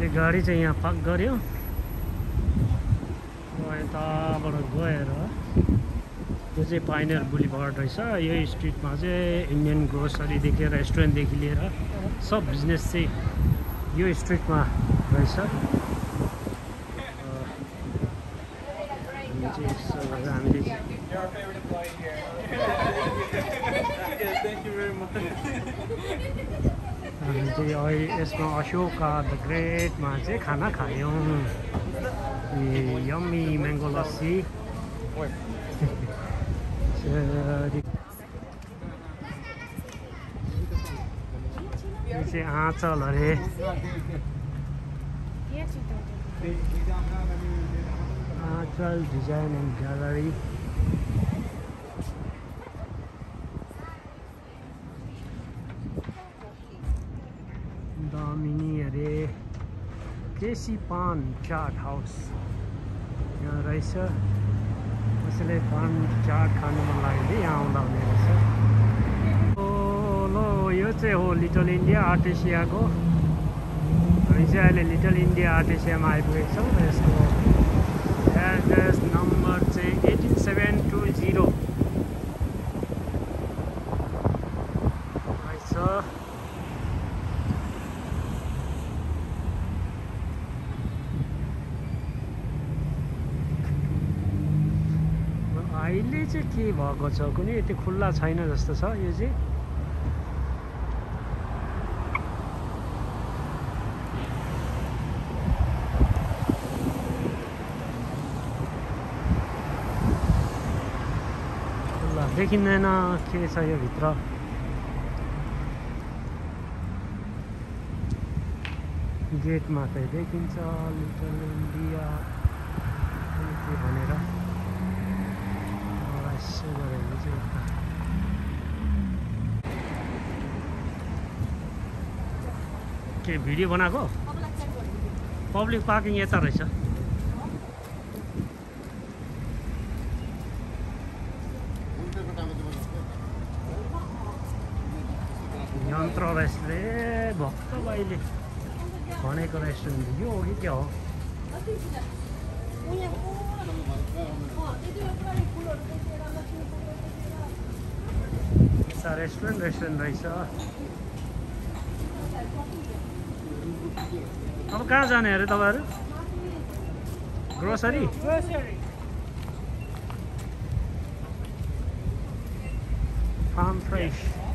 गाडी चाहिँ यहाँ पार्क गर्यो यताबाट गएर यो चाहिँ पाइनियर बुलिभर्ड रहेछ यो स्ट्रिटमा चाहिँ इन्डियन ग्रोसरीदेखि रेस्टुरेन्टदेखि लिएर सब बिजनेस चाहिँ यो स्ट्रिटमा रहेछ हामीले चाहिँ यसमा अशोका द ग्रेटमा चाहिँ खाना खायौँ यम्मी म्याङ्गो लस्सी यो चाहिँ आँचल अरे Aanchal design and gallery Damini अरे केसी पान चाट हाउस यहाँ रहेछ कसैलाई पान चाट खानु मन लाग्यो भने यहाँ आउँदा हुने रहेछ लो यो चाहिँ हो लिटल इन्डिया आर्टेसियाको हामी चाहिँ अहिले लिटल इन्डिया आर्टेसियामा आइपुगेको छौँ र यसको एड्रेस नम्बर चाहिँ 18720 रहेछ अहिले चाहिँ के भएको छ कुनै यति खुल्ला छैन जस्तो छ यो चाहिँ खुल्ला देखिँदैन के छ यो भित्र गेटमा चाहिँ देखिन्छ लिटल इन्डिया के भनेर के भिडियो बनाएको पब्लिक पार्किङ यता रहेछ यन्त्र रेस्टुरेन्ट भक्त भाइले भनेको रेस्टुरेन्ट यो हो कि क्या हो रेस्टुरेन्ट रहेछ अब कहाँ जाने अरे तपाईँहरू ग्रोसरी फार्म फ्रेस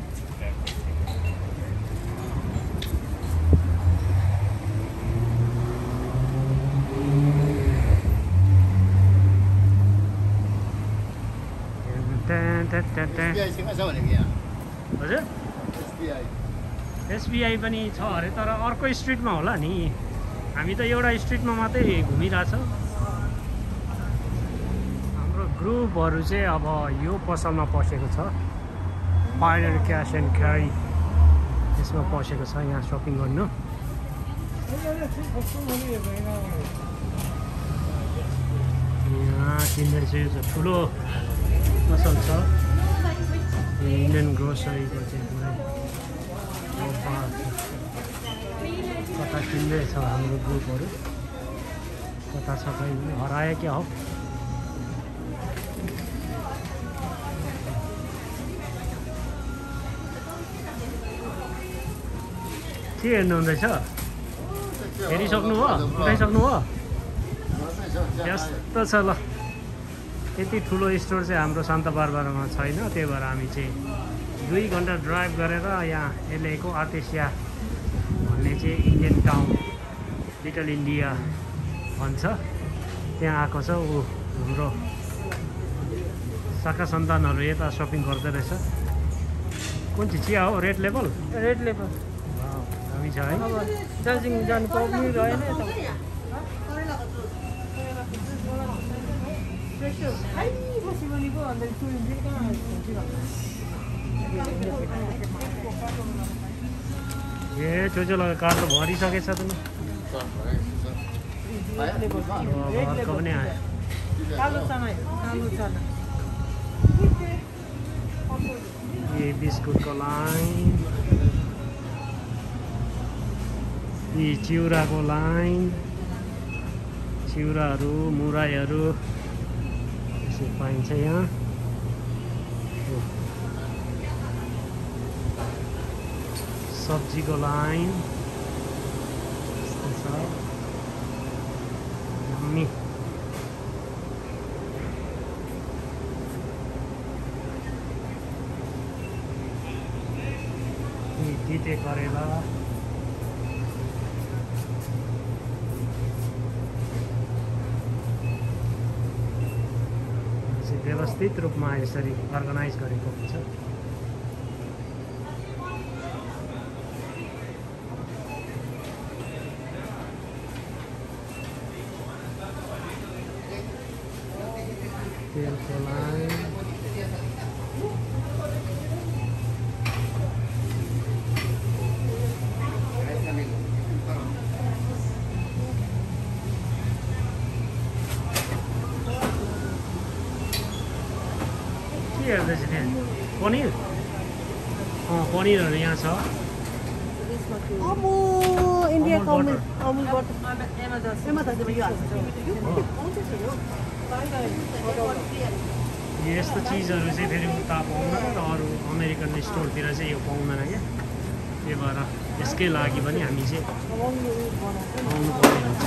हजुर एसबिआई पनि छ अरे तर अर्को स्ट्रिटमा होला नि हामी त एउटा स्ट्रिटमा मात्रै घुमिरहेछौँ हाम्रो ग्रुपहरू चाहिँ अब यो पसलमा पसेको छ पाइनियर क्यास एन्ड क्यारी यसमा पसेको छ यहाँ सपिङ गर्नु यहाँ किन्दैछ यो चाहिँ ठुलो पसल छ इन्डियन ग्रोसरीको चाहिँ कता किन्दैछ हाम्रो ग्रुपहरू कता छ खै हरायो क्या हो के हेर्नु हुँदैछ हेरिसक्नु हो उठाइसक्नु हो त्यस्तो छ ल यति ठुलो स्टोर चाहिँ हाम्रो सान्ता बारबारमा छैन त्यही भएर हामी चाहिँ 2 घन्टा ड्राइभ गरेर यहाँ एलएको आर्टेसिया भन्ने चाहिँ इन्डियन टाउन लिटल इन्डिया भन्छ त्यहाँ आएको छ ऊ हाम्रो शाखा सन्तानहरू यता सपिङ गर्दै रहेछ कुन चाहिँ चिया हो रेड लेबल दामी छ है दार्जिलिङ जानु पाउनु रहेन ए चोचोला कार त भरिसकेछ त अर्को पनि आयो ये बिस्कुटको लाइन यी चिउराको लाइन चिउराहरू मुराईहरू यसो पाइन्छ यहाँ सब्जीको लाइन यस्तो छ यम्मी तिते करेला व्यवस्थित रूपमा यसरी अर्गनाइज गरेको हुन्छ तेलको लाइन पनिर पनिरहरू यहाँ छ यस्तो चिजहरू चाहिँ फेरि उता पाउँदैन र अरू अमेरिकन स्टोरतिर चाहिँ यो पाउँदैन क्या त्यही भएर यसकै लागि पनि हामी चाहिँ आउनु पर्ने हुन्छ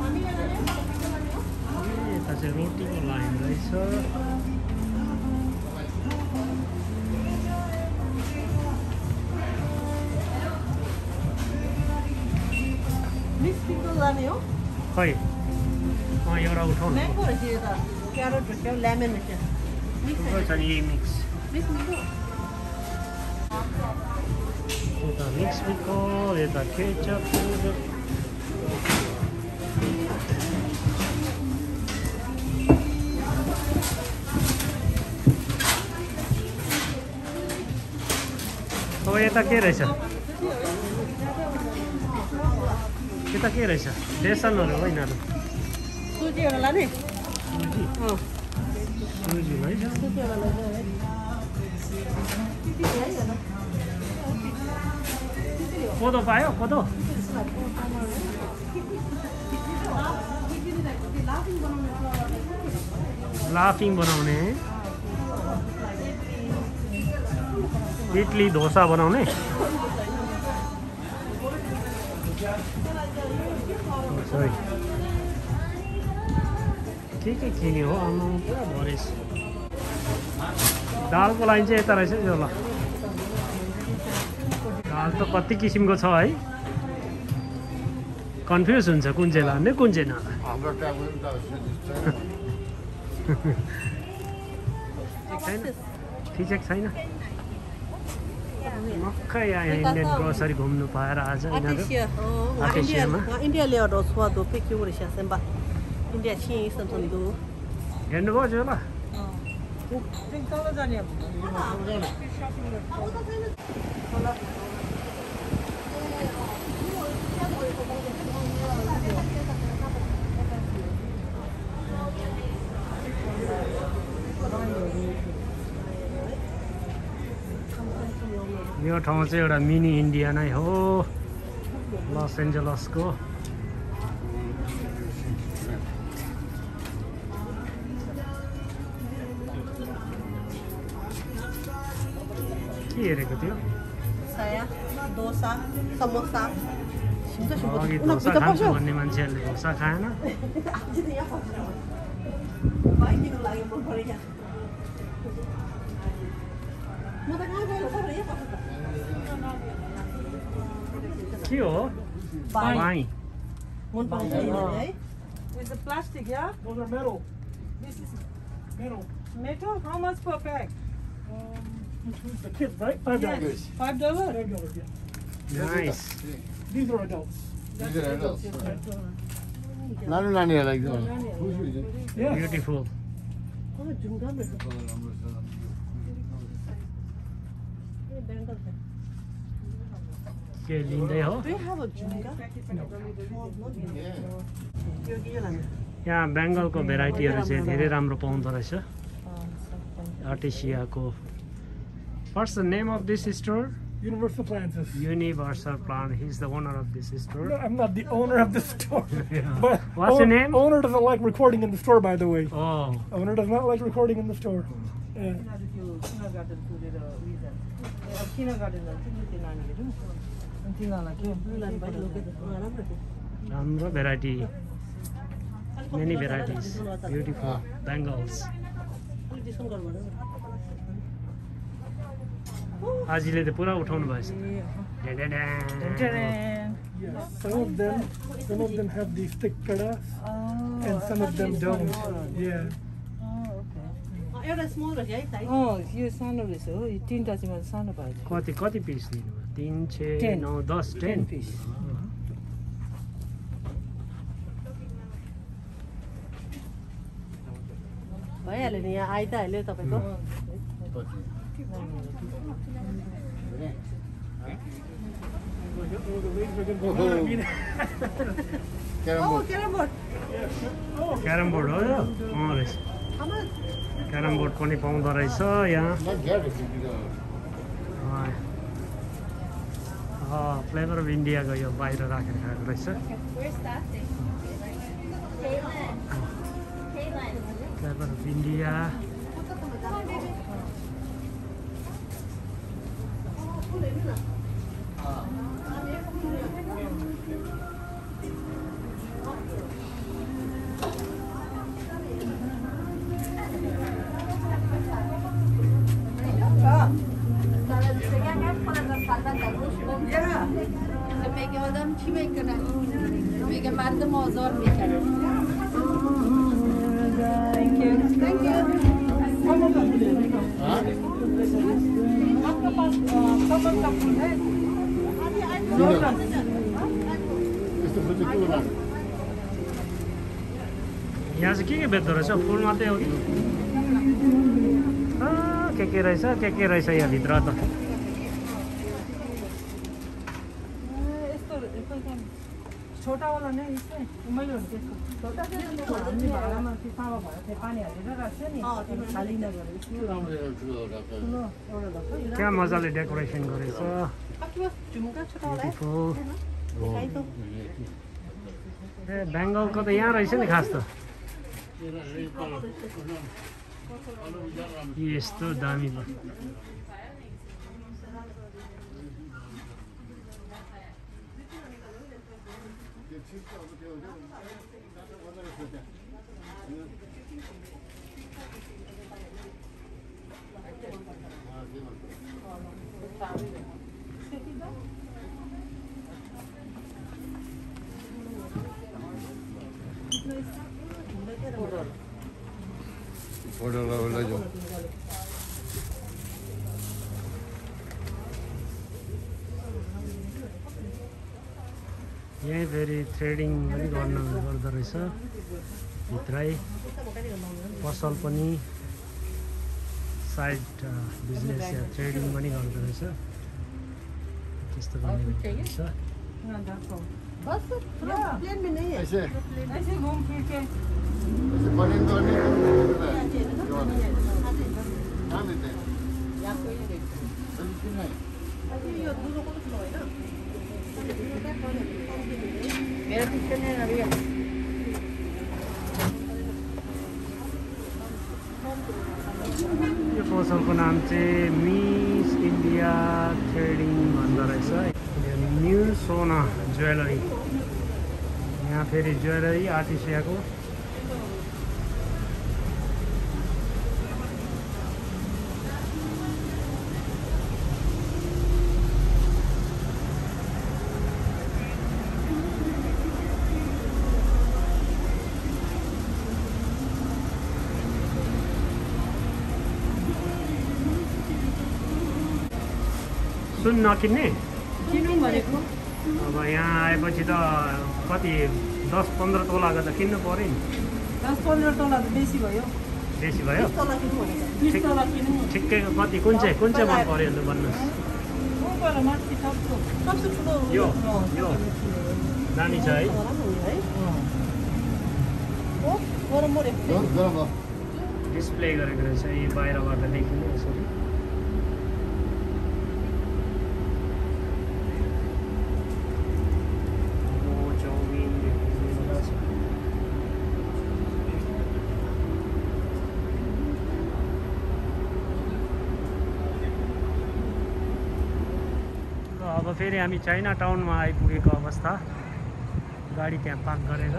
यता चाहिँ रोटीको लाइन रहेछ खै एउटा उठाउनु छ नि यही मिक्स यता मिक्स पिकल यता केचप अब यता के रहेछ यता के रहेछ बेसनहरू हो यिनीहरू सुजीहरू लाने सुजी रहेछ कोदो पायो कोदो लाफिङ बनाउने इडली डोसा बनाउने सरी के किन्यो हो आउनु पुरा भरेछ दालको लाइन चाहिँ यता रहेछ यो ल दाल त कति किसिमको छ है कन्फ्युज हुन्छ कुन चाहिँ लाने कुन चाहिँ नलाने ठिक छैन मक्कै यहाँ इन्डियन ग्रोसरी घुम्नु पाएर आज यिनीहरू हेर्नुभयो जो ल यो ठाउँ चाहिँ एउटा मिनी इन्डिया नै हो लस एन्जलसको के हेरेको थियो अघि डोसा खान्छु भन्ने मान्छेहरूले डोसा खाएन के हो बाई It's a plastic, yeah? Those are metal. This is Metal. metal. How much per pack? Includes the kids, right? $5. Yes. $5? $5, yeah. Nice These are adults. These are adults. Yeah. Nanu nani like that. Who's using? Yes. Beautiful के लिँदै हो Do you have a junga? यहाँ बेङ्गलको भेराइटीहरू चाहिँ धेरै राम्रो पाउँदो रहेछ आर्टिसियाको What's the name of this store? Universal Appliances. Universal Plant. He's the owner of this No, store. I'm not the owner of the store. Yeah. But What's your name? Owner doesn't like recording in the store, by the way. Oh, Owner does not like recording in the store. Yeah. kindergarten पुगेर उयो जान्छ अब kindergarten जान्छ नि त्यो नानीहरू अनि तिनीहरूलाई के राम्रो variety. Many varieties. Beautiful bangles. आजीले त पुरा उठाउनु भएछ Some of them have these thick kadas, and some of them don't. Yeah. यो सानो रहेछ हो यो तिनवटा चाहिँ मैले सानो पाएँ कति कति पिस दिनुभयो 3 6 10. 9 10 10 पिस भइहाल्यो नि यहाँ आइ त हाल्यो तपाईँको क्यारम बोर्ड हो यो रहेछ क्यारम बोर्ड पनि पाउँदो रहेछ यहाँ फ्लेभर अफ इन्डियाको यो बाहिर राखेर खाएको रहेछ फ्लेभर अफ इन्डिया यहाँ चाहिँ के बेच्दो रहेछ फुल मात्रै हो कि के रहेछ यहाँ भित्र त छोटावाला नै यसै मैले त्यसको छोटा हामीले भाडामा त्यो तामा भएर त्यो पानी हालेर राख्छ नि खाली नगरेर क्या मजाले डेकोरेसन गरेछ ए बेङ्गलको त यहाँ रहेछ नि खास त यस्तो दामी भयो यहीँ फेरि थ्रेडिङ पनि गर्दो रहेछ भित्रै पसल पनि साइड बिजनेस या थ्रेडिङ पनि गर्दो रहेछ त्यस्तो गर्ने रहेछ बस प्लेन में नहीं है ऐसे ऐसे घूम फिर के ऐसे बने तो नहीं कहाँ देते हैं मेरा पीछे नहीं है अभी यो पसलको नाम चाहिँ मिस इन्डिया ट्रेडिङ भन्दो रहेछ न्यू सोना ज्वेलरी यहाँ फेरि ज्वेलरी आर्टिसियाको सुन नकिन्ने किनौँ भनेको अब यहाँ आएपछि त कति 10-15 तोलाको त किन्नु पऱ्यो नि 10-15 तोला त बेसी भयो बेसी भयो 20 तोला किनौँ ठिक्कैको कति कुन चाहिँ मन पऱ्यो अन्त भन्नुहोस् ऊपर माथि सबसे ठुलो यो नानी छ है गरम डिस्प्ले गरेको रहेछ यी बाहिरबाट देखिने यसरी फेरि हामी चाइना टाउनमा आइपुगेको अवस्था गाडी त्यहाँ पार्क गरेर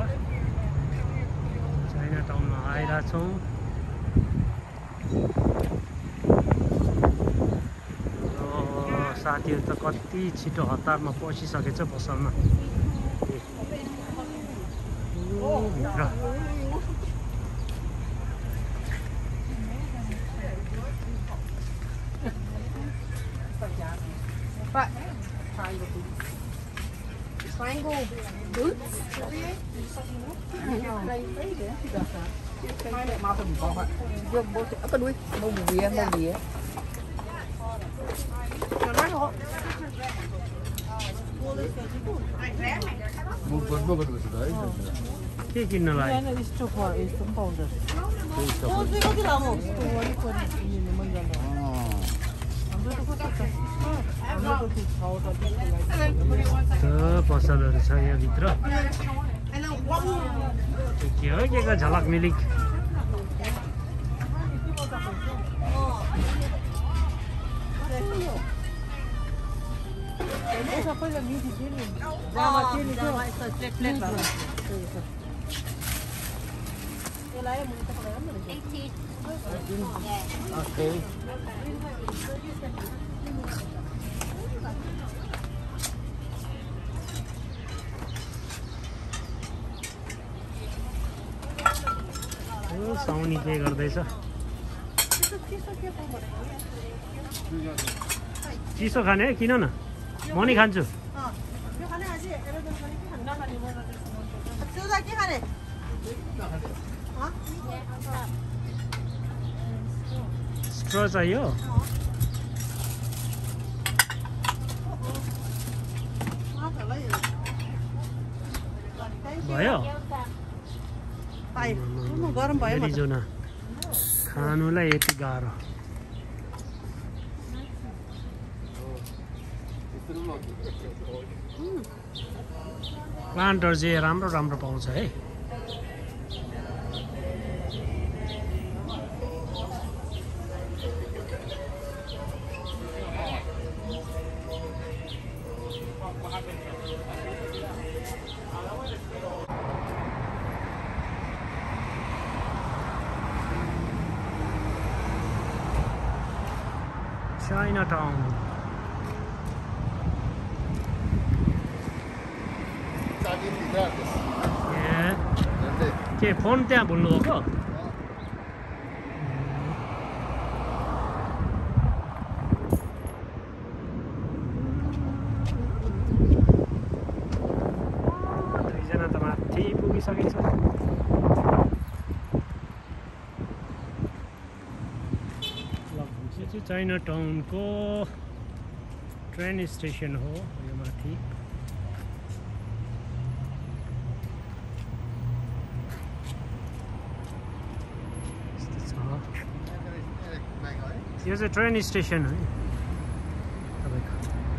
चाइना टाउनमा आइरहेछौँ साथीहरू त कति छिटो हतारमा पसिसकेछ पसलमा भित्र Triangle boots. Apa duit? Mau bia. के किन्नलाई पसलहरू छ यहाँभित्र के हो के झलक मिलिक साउनी के गर्दैछ चिसो खाने किन न म नि खान्छु स्ट्र चाहियो भयो गरम भयो एरिजोना खानुलाई यति गाह्रो प्लान्टहरू चाहिँ राम्रो राम्रो पाउँछ है Chinatown. के फोन त्यहाँ भुल्नुभएको दुईजना त माथि पुगिसकेछ चाइना टाउनको ट्रेन स्टेसन हो यो माथि यो चाहिँ ट्रेन स्टेसन हो तपाईको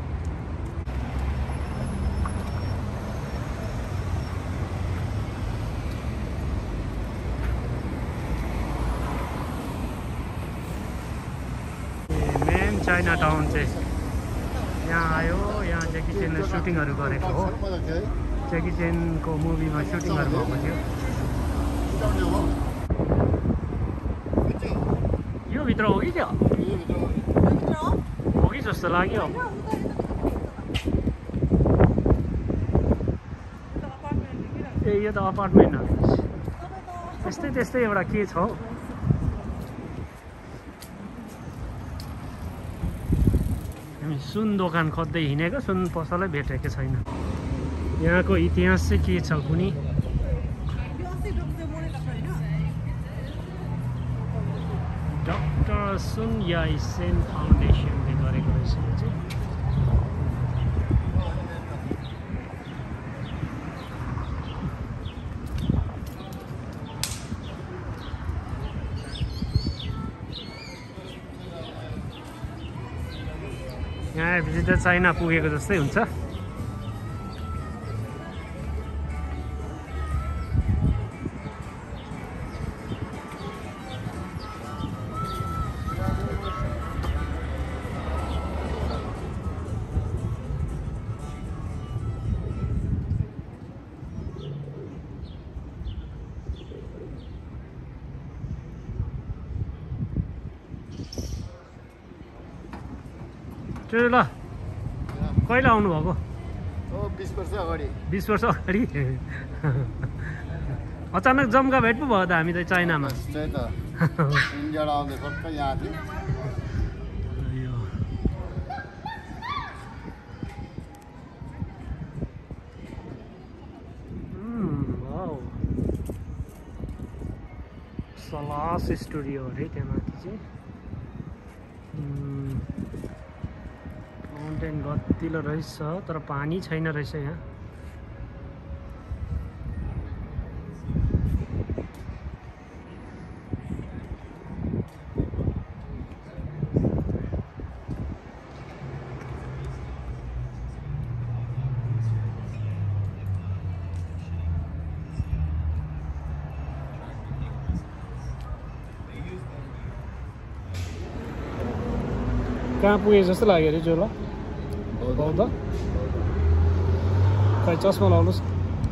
मेन चाइना टाउन चाहिँ यहाँ आयो यहाँ जेकी चेनले सुटिङहरू गरेको हो जेकी चेनको मुभीमा सुटिङहरू भएको थियो यो भित्र हो कि त्यो हो कि जस्तो लाग्यो ए यो त अपार्टमेन्टहरू त्यस्तै त्यस्तै एउटा के छ हौ हामी सुन दोकान खोज्दै हिँडेको सुन पसलै भेटेको छैन यहाँको इतिहास चाहिँ के छ कुनी डक्टर सुन याई सेन फाउन्डेसनले गरेको रहेछ यो चाहिँ यहाँ आएपछि त चाइना पुगेको जस्तै हुन्छ ल कहिले आउनुभएको? 20 वर्ष अगाडि 20 वर्ष अगाडि अचानक जम्का भेट पो भयो त हामी त चाइनामा। त्यही त इन्डियाबाट आउँदै सबै यहाँ थियो। सलास स्टुडियो अरे त्यहाँ माथि चाहिँ माउन्टेन गतिलो रहेछ तर पानी छैन रहेछ यहाँ। कहाँ पुगे जस्तो लाग्यो अरे जोला बौद्ध खै चस्मा लाउनुहोस्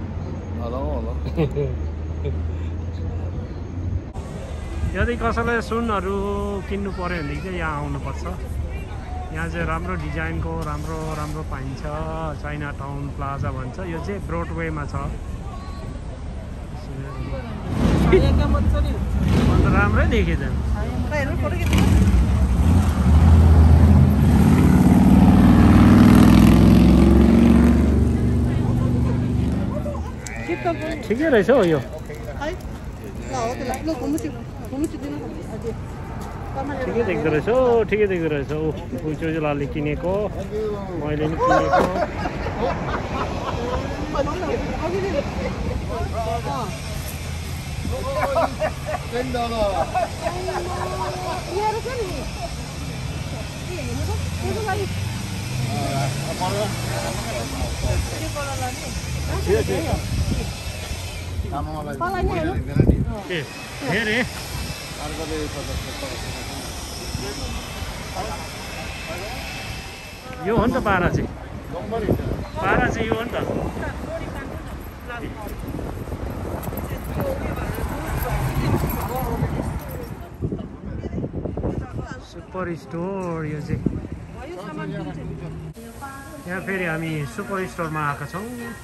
यदि कसैलाई सुनहरू किन्नु पऱ्यो भनेदेखि चाहिँ यहाँ आउनुपर्छ। यहाँ चाहिँ राम्रो डिजाइनको राम्रो राम्रो पाइन्छ। चाइना टाउन प्लाजा भन्छ। यो चाहिँ ब्रोडवेमा छ। अन्त राम्रै देखेछ। ठिकै रहेछ हौ यो। ठिकै देख्दो रहेछ हौ ठिकै देख्दो रहेछ हौ। चोजुलाले किनेको मैले नि किनेको। यो हो नि त पारा चाहिँ। पारा चाहिँ यो हो नि त। सुपर स्टोर यो चाहिँ। यहाँ फेरि हामी सुपर स्टोरमा आएका छौँ।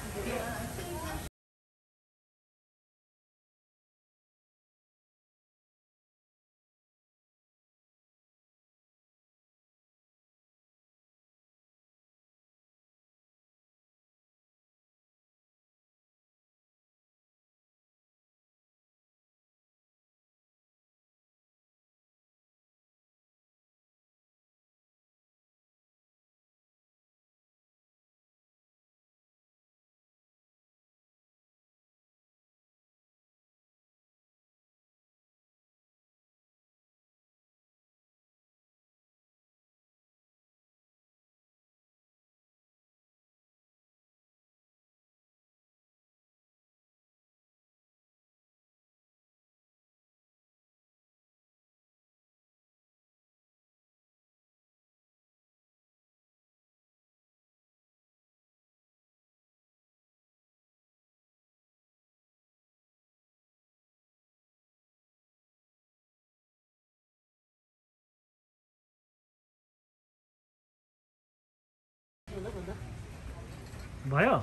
भयो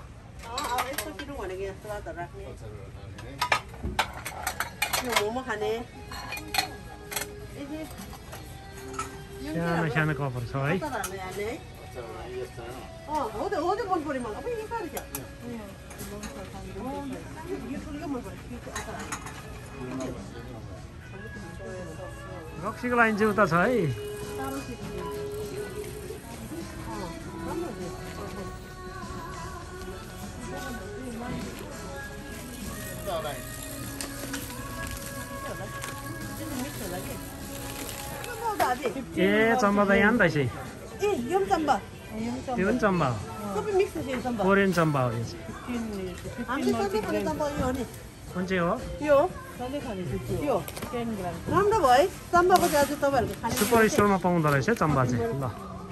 सानो सानो कपहरू छ है। रक्सीको लाइन चाहिँ उता छ है। ए चम्बा त यहाँ नि रहेछ। त्यो पनि चम्बा हो। कोरियन चम्बा हो यो चाहिँ। कुन चाहिँ हो? सुपर स्टोरमा पाउँदो रहेछ चम्बा चाहिँ। ल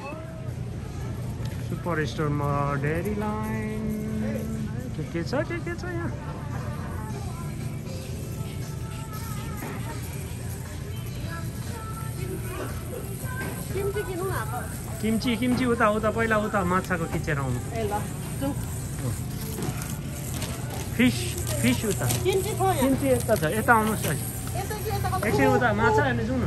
सुपर स्टोरमा डेरी लाइन के छ यहाँ। किम्ची उता पहिला उता माछाको खिचेर आउनु फिस उता किम्ची यता छ यता आउनुहोस् है एकछिन उता माछा हेर्ने जाउँ न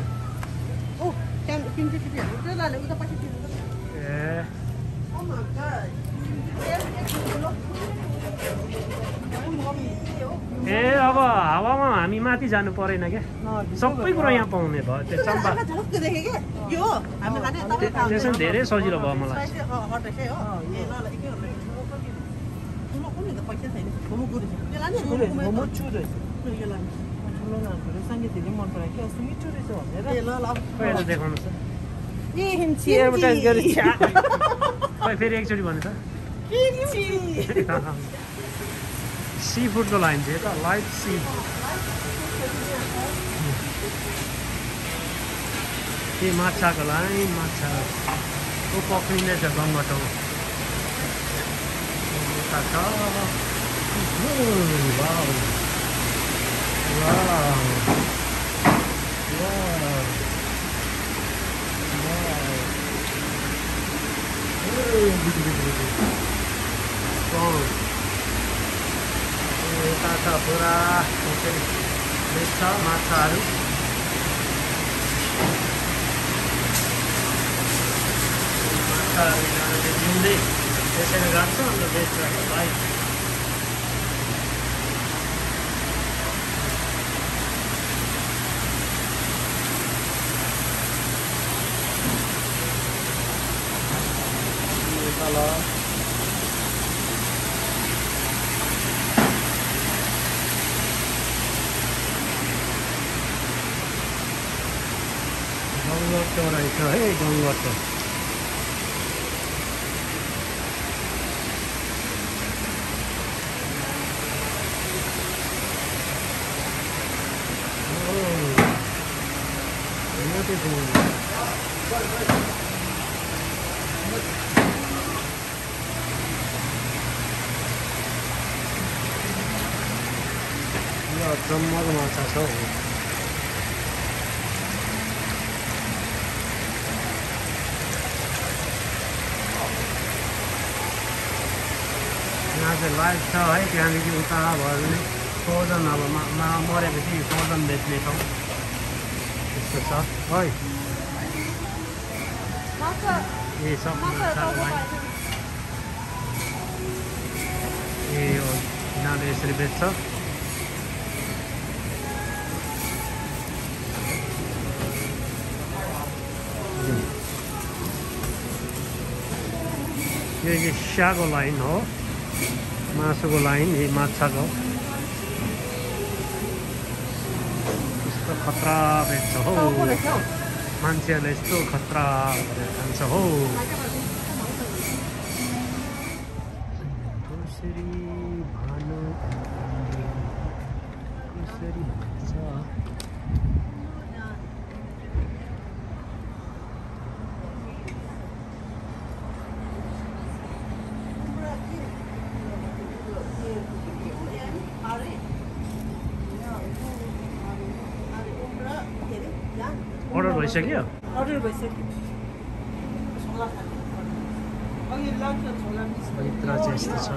ए अब हावामा हामी माथि जानु परेन क्या सबै कुरा यहाँ पाउने भयो त्यो चम्पा त्यसो भने धेरै सजिलो भयो मलाई देखाउनुहोस् खै फेरि एकचोटि भन्नु त सी फुडको लाइन थियो त लाइट सी ए माछाको लाइन माछा ऊ पक्रिँदैछ गङ्गटो यता छ पुरा बेच्छ माछाहरू जिउँदै त्यसरी राख्छ अन्त बेच्छ भाइ तल गङ्गटो रहेछ है गङ्गटो जम्मको माछा छ यहाँ चाहिँ लाइभ छ है त्यहाँदेखि उता भयो भने सोजन अब मरेपछि सोजन बेच्ने ठाउँ त्यस्तो छ है ए सब ए हो यिनीहरूले यसरी बेच्छ यो स्याको लाइन हो मासुको लाइन यही माछाको यस्तो खतरा बेच्छ हो मान्छेहरूले यस्तो खतरा गरेर खान्छ हो कसरी भानु कसरी भन्छ अर्डर भइसक्यो अर्डर भइसक्यो भित्र चाहिँ यस्तो छ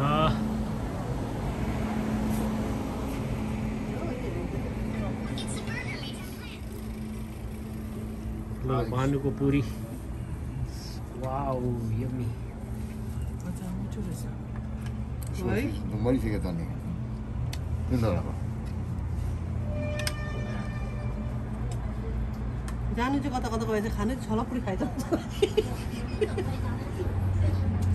ल भानुको पुरी वाउ यम्मी मिठो रहेछ मरिसकेको छ नि जानु चाहिँ कता कता गएछ खाने छलपुरी खाइन्छ